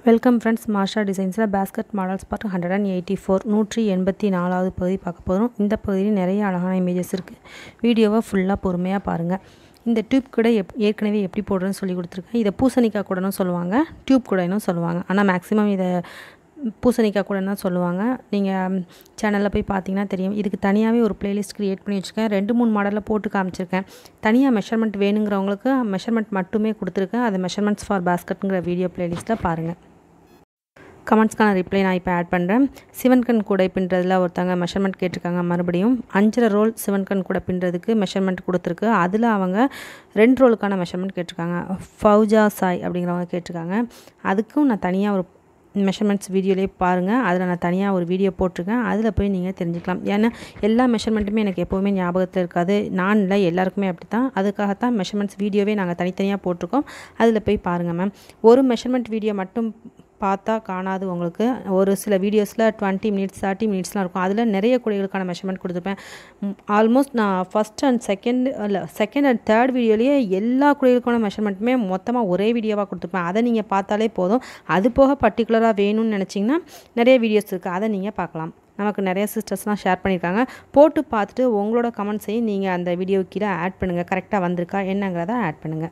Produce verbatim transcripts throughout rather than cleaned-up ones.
Welcome friends. Masha டிசைன்ஸில் basket models part hundred and eighty four நூற்றி எண்பத்தி நாலாவது பகுதி பார்க்க போகிறோம். இந்த பகுதியில் நிறைய அழகான இமேஜஸ் இருக்குது. வீடியோவை ஃபுல்லாக பொறுமையாக பாருங்கள். இந்த டியூப் கூட எப் ஏற்கனவே எப்படி போடுறதுன்னு சொல்லி கொடுத்துருக்கேன். இதை பூசணிக்காய் கூடனும் சொல்லுவாங்க, டியூப் கூடனும் சொல்லுவாங்க. ஆனால் மேக்ஸிமம் இதை பூசணிக்காய் கூடன்னு தான் சொல்லுவாங்க. நீங்கள் சேனலில் போய் பார்த்தீங்கன்னா தெரியும். இதுக்கு தனியாகவே ஒரு பிளேலிஸ்ட் க்ரியேட் பண்ணி வச்சுருக்கேன். ரெண்டு மூணு மாடலில் போட்டு காமிச்சிருக்கேன். தனியாக மெஷர்மெண்ட் வேணுங்கிறவங்களுக்கு மெஷர்மெண்ட் மட்டுமே கொடுத்துருக்கேன். அது மெஷர்மெண்ட்ஸ் ஃபார் பேஸ்கெட்டுங்கிற வீடியோ பிளேலிஸ்ட்டில் பாருங்கள். கமெண்ட்ஸ்க்கான ரிப்ளை நான் இப்போ ஆட் பண்ணுறேன். சிவன்கண் கூடை பின்னுறதுல ஒருத்தங்க மெஷர்மெண்ட் கேட்டிருக்காங்க. மறுபடியும் அஞ்சரை ரோல் சிவன்கண் கூடை பின்னுறதுக்கு மெஷர்மெண்ட் கொடுத்துருக்கு. அதில் அவங்க ரெண்டு ரோலுக்கான மெஷர்மெண்ட் கேட்டிருக்காங்க. ஃபவுஜா சாய் அப்படிங்கிறவங்க கேட்டிருக்காங்க. அதுக்கும் நான் தனியாக ஒரு மெஷர்மெண்ட்ஸ் வீடியோலேயே பாருங்கள். அதில் நான் தனியாக ஒரு வீடியோ போட்டிருக்கேன். அதில் போய் நீங்கள் தெரிஞ்சுக்கலாம். ஏன்னா எல்லா மெஷர்மெண்ட்டுமே எனக்கு எப்போவுமே ஞாபகத்தில் இருக்காது. நான் இல்லை, எல்லாருக்குமே அப்படி தான். அதுக்காகத்தான் மெஷர்மெண்ட்ஸ் வீடியோவே நாங்கள் தனித்தனியாக போட்டிருக்கோம். அதில் போய் பாருங்கள் மேம். ஒரு மெஷர்மெண்ட் வீடியோ மட்டும் பார்த்தா காணாது. உங்களுக்கு ஒரு சில வீடியோஸில் டுவெண்ட்டி மினிட்ஸ் தேர்ட்டி மினிட்ஸ்லாம் இருக்கும். அதில் நிறைய குடைகளுக்கான மெஷர்மெண்ட் கொடுத்துருப்பேன். ஆல்மோஸ்ட் நான் ஃபஸ்ட் அண்ட் செகண்ட் இல்லை செகண்ட் அண்ட் தேர்ட் வீடியோலேயே எல்லா குடைகளுக்கான மெஷர்மெண்ட்டுமே மொத்தமாக ஒரே வீடியோவாக கொடுத்துருப்பேன். அதை நீங்கள் பார்த்தாலே போதும். அது போக பர்டிகுலராக வேணும்னு நினச்சிங்கன்னா நிறைய வீடியோஸ் இருக்குது, அதை நீங்கள் பார்க்கலாம். நமக்கு நிறைய சிஸ்டர்ஸ்லாம் ஷேர் பண்ணியிருக்காங்க. போட்டு பார்த்துட்டு உங்களோட கமெண்ட்ஸையும் நீங்கள் அந்த வீடியோ கீழே ஆட் பண்ணுங்கள். கரெக்டாக வந்திருக்கா என்னங்கிறத ஆட் பண்ணுங்கள்.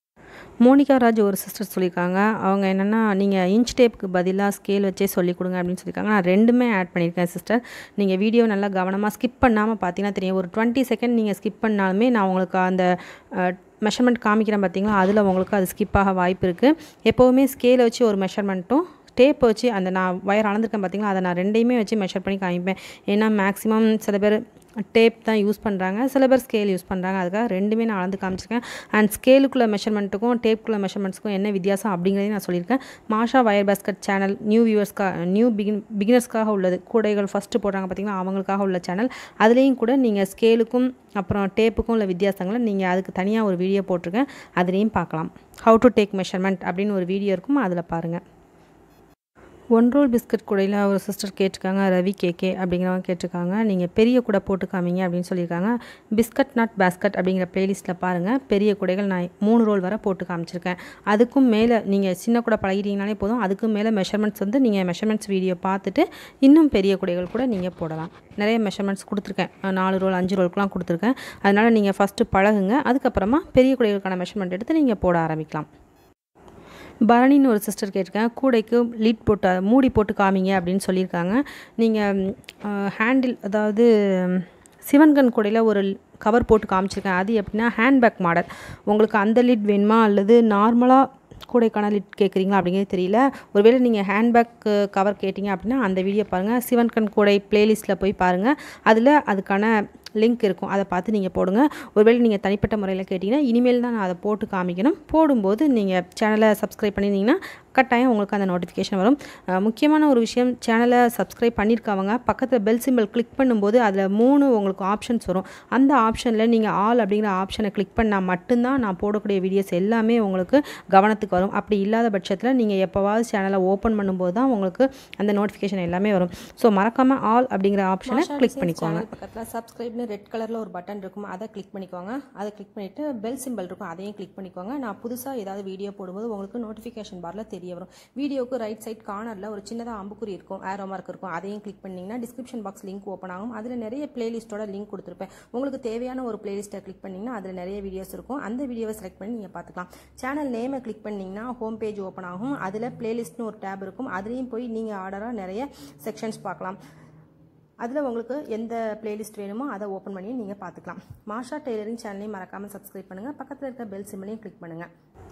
மோனிகா ராஜ் ஒரு சிஸ்டர் சொல்லியிருக்காங்க. அவங்க என்னென்னா, நீங்கள் இன்ச் டேப்புக்கு பதிலாக ஸ்கேல் வச்சே சொல்லிக் கொடுங்க அப்படின்னு சொல்லியிருக்காங்க. நான் ரெண்டுமே ஆட் பண்ணியிருக்கேன் சிஸ்டர். நீங்கள் வீடியோ நல்லா கவனமாக ஸ்கிப் பண்ணாமல் பார்த்தீங்கன்னா தெரியும். ஒரு டுவெண்ட்டி செகண்ட் நீங்கள் ஸ்கிப் பண்ணாலுமே நான் உங்களுக்கு அந்த மெஷர்மெண்ட் காமிக்கிறேன் பார்த்தீங்களா, அதில் உங்களுக்கு அது ஸ்கிப் ஆக வாய்ப்பு இருக்குது. எப்போவுமே ஸ்கேலை வச்சு ஒரு மெஷர்மெண்ட்டும் டேப் வச்சு அந்த நான் வயர் அளந்துருக்கேன் பார்த்தீங்களா, அதை நான் ரெண்டையுமே வச்சு மெஷர் பண்ணி காமிப்பேன். ஏன்னா மேக்ஸிமம் சில பேர் டேப் தான் யூஸ் பண்ணுறாங்க, சில பேர் ஸ்கேல் யூஸ் பண்ணுறாங்க. அதுக்காக ரெண்டுமே நான் அளந்து காமிச்சிருக்கேன். அண்ட் ஸ்கேலுக்குள்ள மெஷர்மெண்ட்டுக்கும் டேப்புக்குள்ள மெஷர்மெண்ட்ஸ்க்கும் என்ன வித்தியாசம் அப்படிங்கிறதையும் நான் சொல்லியிருக்கேன். Masha wire basket channel new வியூவர்ஸ்க்காக நியூ பிகின் பிகினர்ஸ்க்காக உள்ளது. கூடைகள் ஃபஸ்ட்டு போடுறாங்க பார்த்தீங்கன்னா, அவங்களுக்காக உள்ள சேனல். அதுலேயும் கூட நீங்கள் ஸ்கேலுக்கும் அப்புறம் டேப்புக்கும் உள்ள வித்தியாசங்களை நீங்கள் அதுக்கு தனியாக ஒரு வீடியோ போட்டிருக்கேன், அதுலேயும் பார்க்கலாம். ஹவு டு டேக் மெஷர்மெண்ட் அப்படின்னு ஒரு வீடியோ இருக்கும், அதில் பாருங்கள். ஒன் ரோல் பிஸ்கட் கூடையில் ஒரு சிஸ்டர் கேட்டிருக்காங்க. ரவி கேகே அப்படிங்கிறவங்க கேட்டிருக்காங்க. நீங்கள் பெரிய கூடை போட்டு காமிங்க அப்படின்னு சொல்லியிருக்காங்க. பிஸ்கட் நாட் பேஸ்கட் அப்படிங்கிற பிளேலிஸ்ட்டில் பாருங்கள். பெரிய கூடைகள் நான் மூணு ரோல் வரை போட்டு காமிச்சிருக்கேன். அதுக்கும் மேலே நீங்கள் சின்ன கூடை பழகிட்டீங்கனாலே போதும். அதுக்கும் மேலே மெஷர்மெண்ட்ஸ் வந்து நீங்கள் மெஷர்மெண்ட்ஸ் வீடியோ பார்த்துட்டு இன்னும் பெரிய கூடைகள் கூட நீங்கள் போடலாம். நிறைய மெஷர்மெண்ட்ஸ் கொடுத்துருக்கேன். நாலு ரோல் அஞ்சு ரோலுக்குலாம் கொடுத்துருக்கேன். அதனால் நீங்கள் ஃபஸ்ட்டு பழகுங்க. அதுக்கப்புறமா பெரிய கூடைகளுக்கான மெஷர்மெண்ட் எடுத்து நீங்கள் போட ஆரம்பிக்கலாம். பரணின்னு ஒரு சிஸ்டர் கேட்டிருக்கேன். கூடைக்கு லீட் போட்டு மூடி போட்டு காமிங்க அப்படின்னு சொல்லியிருக்காங்க. நீங்கள் ஹேண்டில் அதாவது சிவன்கண் கூடையில் ஒரு கவர் போட்டு காமிச்சிருக்கேன். அது எப்படின்னா ஹேண்ட்பேக் மாடல். உங்களுக்கு அந்த லிட் வேணுமா அல்லது நார்மலாக கூடைக்கான லிட் கேட்குறீங்களா அப்படிங்கிறது தெரியல. ஒருவேளை நீங்கள் ஹேண்ட்பேக் கவர் கேட்டிங்க அப்படின்னா அந்த வீடியோ பாருங்கள். சிவன்கண் கூடை பிளேலிஸ்ட்டில் போய் பாருங்கள். அதில் அதுக்கான லிங்க் இருக்கும், அதை பார்த்து நீங்கள் போடுங்க. ஒருவேளை நீங்கள் தனிப்பட்ட முறையில் கேட்டிங்கன்னா இனிமேல் தான் நான் அதை போட்டு காமிக்கணும். போடும்போது நீங்கள் சேனலை சப்ஸ்கிரைப் பண்ணியிருந்தீங்கன்னா கட்டாயம் உங்களுக்கு அந்த நோட்டிஃபிகேஷன் வரும். முக்கியமான ஒரு விஷயம், சேனலை சப்ஸ்கிரைப் பண்ணியிருக்கவங்க பக்கத்தில் பெல் சிம்பிள் கிளிக் பண்ணும்போது அதில் மூணு உங்களுக்கு ஆப்ஷன்ஸ் வரும். அந்த ஆப்ஷனில் நீங்கள் ஆல் அப்படிங்கிற ஆப்ஷனை கிளிக் பண்ணால் மட்டும்தான் நான் போடக்கூடிய வீடியோஸ் எல்லாமே உங்களுக்கு கவனத்துக்கு வரும். அப்படி இல்லாத பட்சத்தில் நீங்கள் எப்போவாவது சேனலை ஓப்பன் பண்ணும்போது தான் உங்களுக்கு அந்த நோட்டிஃபிகேஷன் எல்லாமே வரும். ஸோ மறக்காமல் ஆல் அப்படிங்கிற ஆப்ஷனை கிளிக் பண்ணிக்கோங்க. பக்கத்தில் சப்ஸ்கிரைப்னு ரெட் கலரில் ஒரு பட்டன் இருக்கும், அதை கிளிக் பண்ணிக்கோங்க. அதை கிளிக் பண்ணிவிட்டு பெல் சிம்பிள் இருக்கும், அதையும் கிளிக் பண்ணிக்கோங்க. நான் புதுசாக ஏதாவது வீடியோ போடும்போது உங்களுக்கு நோட்டிஃபிகேஷன் பாரில் தெரிய வரும். வீடியோக்கு ரைட் சைட் கார்னரில் ஒரு சின்னதாக அம்புக்குறி இருக்கும், ஏரோ மார்க் இருக்கும், அதையும் கிளிக் பண்ணிங்கன்னா டிஸ்கிரிப்ஷன் பாக்ஸ் லிங்க் ஓப்பன் ஆகும். அதில் நிறைய பிளேலிஸ்ட்டோட லிங்க் கொடுத்துருப்பேன். உங்களுக்கு தேவையான ஒரு பிளேலிஸ்ட்டை கிளிக் பண்ணிங்கன்னா அதில் நிறைய வீடியோஸ் இருக்கும். அந்த வீடியோவை செலக்ட் பண்ணி நீங்கள் பார்த்துக்கலாம். சேனல் நேமை கிளிக் பண்ணிங்கன்னா ஹோம் பேஜ் ஓப்பன் ஆகும். அதில் பிளேலிஸ்ட்னு ஒரு டேப் இருக்கும், அதுலேயும் போய் நீங்கள் ஆர்டராக நிறைய செக்ஷன்ஸ் பார்க்கலாம். அதில் உங்களுக்கு எந்த பிளேலிஸ்ட் வேணுமோ அதை ஓப்பன் பண்ணி நீங்கள் பார்த்துக்கலாம். மாஷா டெய்லரிங் சேனலையும் மறக்காமல் சப்ஸ்கிரைப் பண்ணுங்கள். பக்கத்தில் இருக்க பெல் சிம்பிளையும் கிளிக் பண்ணுங்கள்.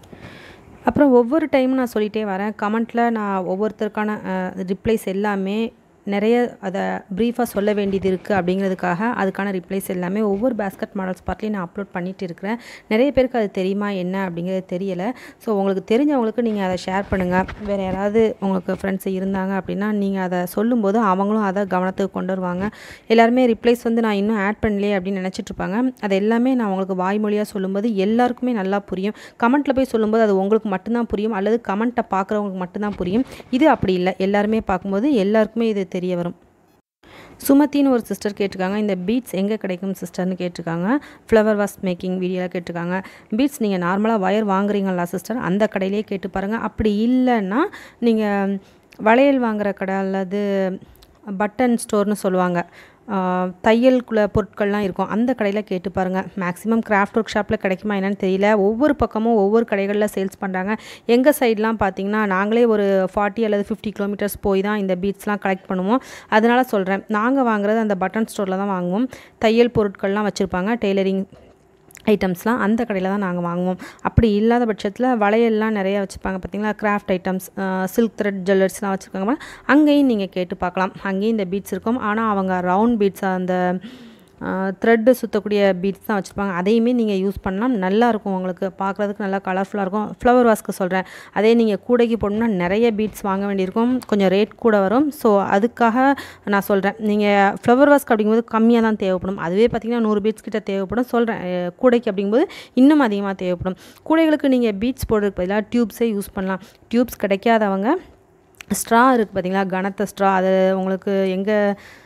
அப்புறம் ஒவ்வொரு டைமும் நான் சொல்லிகிட்டே வரேன். கமெண்ட்டில் நான் ஒவ்வொருத்தருக்கான ரிப்ளைஸ் எல்லாமே நிறைய அதை ப்ரீஃபாக சொல்ல வேண்டியது இருக்குது அப்படிங்கிறதுக்காக அதுக்கான ரிப்ளைஸ் எல்லாமே ஒவ்வொரு பேஸ்கெட் மாடல்ஸ் பார்ட்லேயும் நான் அப்லோட் பண்ணிட்டு இருக்கிறேன். நிறைய பேருக்கு அது தெரியுமா என்ன அப்படிங்கிறது தெரியலை. ஸோ உங்களுக்கு தெரிஞ்சவங்களுக்கு நீங்கள் அதை ஷேர் பண்ணுங்கள். வேறு யாராவது உங்களுக்கு ஃப்ரெண்ட்ஸ் இருந்தாங்க அப்படின்னா நீங்கள் அதை சொல்லும்போது அவங்களும் அதை கவனத்துக்கு கொண்டு வருவாங்க. எல்லாருமே ரிப்ளைஸ் வந்து நான் இன்னும் ஆட் பண்ணலையே அப்படின்னு நினச்சிட்ருப்பாங்க. அது எல்லாமே நான் உங்களுக்கு வாய்மொழியாக சொல்லும்போது எல்லாருக்குமே நல்லா புரியும். கமெண்ட்டில் போய் சொல்லும்போது அது உங்களுக்கு மட்டும்தான் புரியும், அல்லது கமெண்ட்டை பார்க்குறவங்களுக்கு மட்டும்தான் புரியும். இது அப்படி இல்லை, எல்லாருமே பார்க்கும்போது எல்லாருக்குமே இது தெரிய வரும். சுமத்தின்னு ஒரு சிஸ்டர் கேட்டிருக்காங்க, இந்த பீட்ஸ் எங்கே கிடைக்கும் சிஸ்டர்னு கேட்டிருக்காங்க. ஃப்ளவர் வாஸ் மேக்கிங் வீடியோவில் கேட்டிருக்காங்க. பீட்ஸ் நீங்கள் நார்மலாக ஒயர் வாங்குறீங்களா சிஸ்டர், அந்த கடையிலேயே கேட்டு பாருங்கள். அப்படி இல்லைன்னா நீங்கள் வளையல் வாங்குகிற கடை அல்லது பட்டன் ஸ்டோர்னு சொல்லுவாங்க, தையல்குள்ள பொருட்கள்லாம் இருக்கும், அந்த கடையில் கேட்டு பாருங்கள். மேக்ஸிமம் கிராஃப்ட் ஒர்க் ஷாப்பில் கிடைக்குமா என்னன்னு தெரியல. ஒவ்வொரு பக்கமும் ஒவ்வொரு கடைகளில் சேல்ஸ் பண்ணுறாங்க. எங்கள் சைட்லாம் பார்த்திங்கன்னா நாங்களே ஒரு ஃபார்ட்டி அல்லது ஃபிஃப்டி கிலோமீட்டர்ஸ் போய் தான் இந்த பீட்ஸ்லாம் கலெக்ட் பண்ணுவோம். அதனால் சொல்கிறேன், நாங்கள் வாங்குறது அந்த பட்டன் ஸ்டோரில் தான் வாங்குவோம். தையல் பொருட்கள்லாம் வச்சுருப்பாங்க, டெய்லரிங் ஐட்டம்ஸ்லாம் அந்த கடையில் தான் நாங்கள் வாங்குவோம். அப்படி இல்லாத பட்சத்தில் வளையல்லாம் நிறையா வச்சுருப்பாங்க பார்த்திங்களா, கிராஃப்ட் ஐட்டம்ஸ், சில்க் த்ரெட் ஜுவல்லர்ஸ்லாம் வச்சுருக்காங்க, அங்கேயும் நீங்கள் கேட்டு பார்க்கலாம். அங்கேயும் இந்த பீட்ஸ் இருக்கும். ஆனால் அவங்க ரவுண்ட் பீட்ஸ், அந்த த்ரெட்டு சுற்றக்கூடிய பீட்ஸ் தான் வச்சுருப்பாங்க. அதையுமே நீங்கள் யூஸ் பண்ணலாம், நல்லாயிருக்கும், உங்களுக்கு பார்க்குறதுக்கு நல்லா கலர்ஃபுல்லாக இருக்கும். ஃப்ளவர் வாஸ்க்கு சொல்கிறேன், அதே நீங்கள் கூடைக்கு போடணும்னா நிறைய பீட்ஸ் வாங்க வேண்டியிருக்கும், கொஞ்சம் ரேட் கூட வரும். ஸோ அதுக்காக நான் சொல்கிறேன், நீங்கள் ஃப்ளவர் வாஸ்க்கு அப்படிங்கும்போது கம்மியாக தான் தேவைப்படும். அதுவே பார்த்திங்கன்னா நூறு பீட்ஸ் கிட்ட தேவைப்படும். சொல்கிறேன், கூடைக்கு அப்படிங்கும்போது இன்னும் அதிகமாக தேவைப்படும். கூடைகளுக்கு நீங்கள் பீட்ஸ் போடுறதுக்கு பதிலாக டியூப்ஸே யூஸ் பண்ணலாம். டியூப்ஸ் கிடைக்காதவங்க ஸ்ட்ரா இருக்குது பார்த்திங்களா, கனத்த ஸ்ட்ரா, அது உங்களுக்கு எங்கே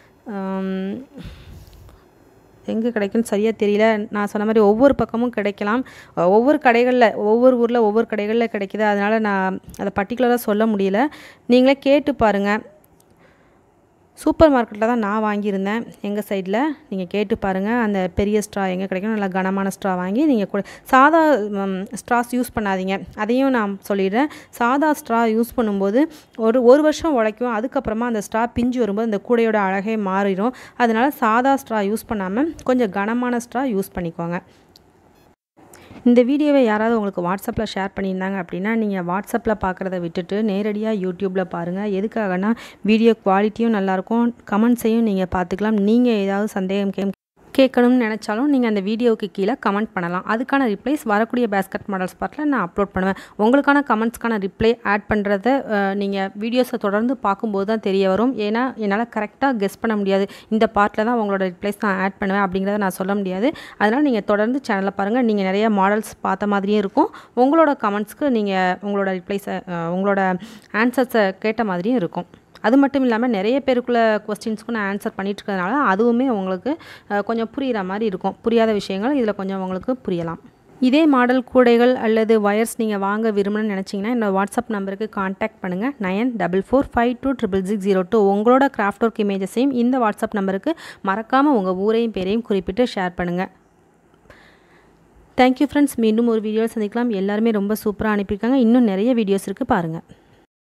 எங்கே கிடைக்குன்னு சரியாக தெரியல. நான் சொன்ன மாதிரி ஒவ்வொரு பக்கமும் கிடைக்கலாம், ஒவ்வொரு கடைகளில், ஒவ்வொரு ஊரில் ஒவ்வொரு கடைகளில் கிடைக்கிது. அதனால் நான் அதை பர்டிகுலராக சொல்ல முடியல. நீங்களே கேட்டு பாருங்கள். சூப்பர் மார்க்கெட்டில் தான் நான் வாங்கியிருந்தேன் எங்கள் சைடில். நீங்கள் கேட்டு பாருங்கள், அந்த பெரிய ஸ்ட்ரா எங்கே கிடைக்கும், நல்லா கனமான ஸ்ட்ரா வாங்கி நீங்கள் கூட சாதா ஸ்ட்ராஸ் யூஸ் பண்ணாதீங்க. அதையும் நான் சொல்லிடுறேன். சாதா ஸ்ட்ரா யூஸ் பண்ணும்போது ஒரு ஒரு வருஷம் உழைக்கும். அதுக்கப்புறமா அந்த ஸ்ட்ரா பிஞ்சு வரும்போது அந்த கூடையோட அழகே மாறிடும். அதனால் சாதா ஸ்ட்ரா யூஸ் பண்ணாமல் கொஞ்சம் கனமான ஸ்ட்ரா யூஸ் பண்ணிக்கோங்க. இந்த வீடியோவை யாராவது உங்களுக்கு வாட்ஸ்அப்பில் ஷேர் பண்ணியிருந்தாங்க அப்படின்னா நீங்கள் வாட்ஸ்அப்பில் பார்க்குறத விட்டுட்டு நேரடியாக யூடியூப்பில் பாருங்கள். எதுக்காகனா வீடியோ குவாலிட்டியும் நல்லாயிருக்கும், கமெண்ட்ஸையும் நீங்கள் பார்த்துக்கலாம். நீங்கள் ஏதாவது சந்தேகம் கே கேட்கணும்னு நினச்சாலும் நீங்கள் அந்த வீடியோவுக்கு கீழே கமெண்ட் பண்ணலாம். அதுக்கான ரிப்ளைஸ் வரக்கூடிய பேஸ்கட் மாடல்ஸ் பார்ட்டில் நான் அப்லோட் பண்ணுவேன். உங்களுக்கான கமெண்ட்ஸ்க்கான ரிப்ளை ஆட் பண்ணுறத நீங்கள் வீடியோஸை தொடர்ந்து பார்க்கும்போது தான் தெரிய வரும். ஏன்னா என்னால் கரெக்டாக கெஸ் பண்ண முடியாது, இந்த பார்ட்டில் தான் உங்களோட ரிப்ளைஸ் நான் ஆட் பண்ணுவேன் அப்படிங்கிறத நான் சொல்ல முடியாது. அதனால் நீங்கள் தொடர்ந்து சேனலில் பாருங்கள். நீங்கள் நிறைய மாடல்ஸ் பார்த்த மாதிரியும் இருக்கும், உங்களோட கமெண்ட்ஸ்க்கு நீங்கள் உங்களோட ரிப்ளைஸை, உங்களோட ஆன்சர்ஸை கேட்ட மாதிரியும் இருக்கும். அது மட்டும் இல்லாமல் நிறைய பேருக்குள்ள கொஸ்டின்ஸ்க்கும் நான் ஆன்சர் பண்ணிட்டு இருக்கிறதுனால அதுவுமே உங்களுக்கு கொஞ்சம் புரிகிற மாதிரி இருக்கும். புரியாத விஷயங்கள் இதில் கொஞ்சம் உங்களுக்கு புரியலாம். இதே மாடல் கூடைகள் அல்லது வயர்ஸ் நீங்கள் வாங்க விரும்பணும்னு நினச்சிங்கன்னா என்னோட வாட்ஸ்அப் நம்பருக்கு கான்டாக்ட் பண்ணுங்கள். Nine double four five two triple six zero two. உங்களோட கிராஃப்ட் ஒர்க் இமேஜஸையும் இந்த வாட்ஸ்அப் நம்பருக்கு மறக்காமல் உங்கள் ஊரையும் பேரையும் குறிப்பிட்டு ஷேர் பண்ணுங்கள். Thank you friends. மீண்டும் ஒரு வீடியோவில் சந்திக்கலாம். எல்லாருமே ரொம்ப சூப்பராக அனுப்பியிருக்காங்க. இன்னும் நிறைய வீடியோஸ் இருக்குது, பாருங்கள்.